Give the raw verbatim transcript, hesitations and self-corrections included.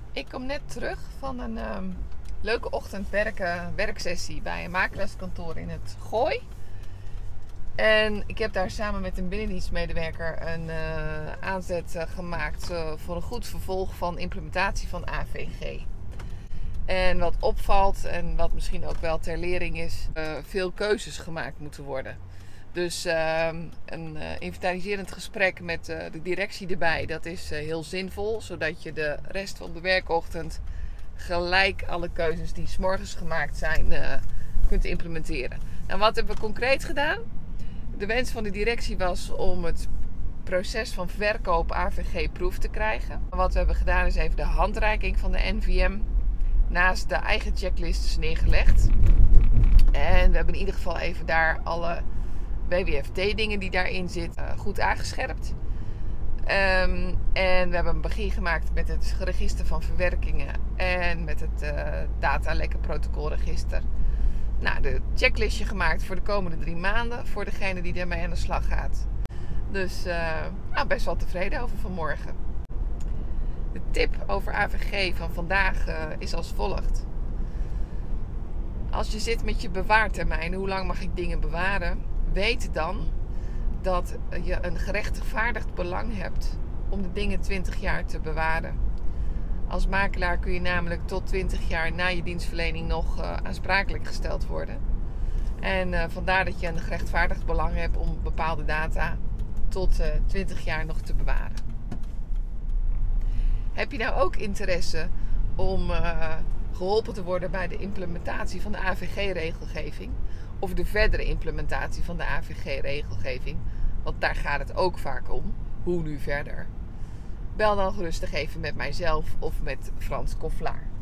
Ik kom net terug van een um, leuke ochtend werken, werksessie bij een makelaarskantoor in het Gooi. En ik heb daar samen met een binnendienstmedewerker een uh, aanzet uh, gemaakt uh, voor een goed vervolg van implementatie van A V G. En wat opvalt en wat misschien ook wel ter lering is, uh, veel keuzes gemaakt moeten worden. Dus uh, een uh, inventariserend gesprek met uh, de directie erbij, dat is uh, heel zinvol. Zodat je de rest van de werkochtend gelijk alle keuzes die 's morgens gemaakt zijn uh, kunt implementeren. Nou, wat hebben we concreet gedaan? De wens van de directie was om het proces van verkoop A V G-proef te krijgen. Wat we hebben gedaan is even de handreiking van de N V M naast de eigen checklists neergelegd. En we hebben in ieder geval even daar alle W W F T-dingen die daarin zitten uh, goed aangescherpt. Um, en we hebben een begin gemaakt met het register van verwerkingen en met het uh, datalekkenprotocolregister. Nou, de checklistje gemaakt voor de komende drie maanden voor degene die daarmee aan de slag gaat. Dus uh, nou, best wel tevreden over vanmorgen. De tip over A V G van vandaag uh, is als volgt. Als je zit met je bewaartermijn, hoe lang mag ik dingen bewaren? Weet dan dat je een gerechtvaardigd belang hebt om de dingen twintig jaar te bewaren. Als makelaar kun je namelijk tot twintig jaar na je dienstverlening nog uh, aansprakelijk gesteld worden. En uh, vandaar dat je een gerechtvaardigd belang hebt om bepaalde data tot uh, twintig jaar nog te bewaren. Heb je nou ook interesse om uh, geholpen te worden bij de implementatie van de A V G-regelgeving? Of de verdere implementatie van de A V G-regelgeving? Want daar gaat het ook vaak om. Hoe nu verder? Bel dan gerustig even met mijzelf of met Frans Kofflaar.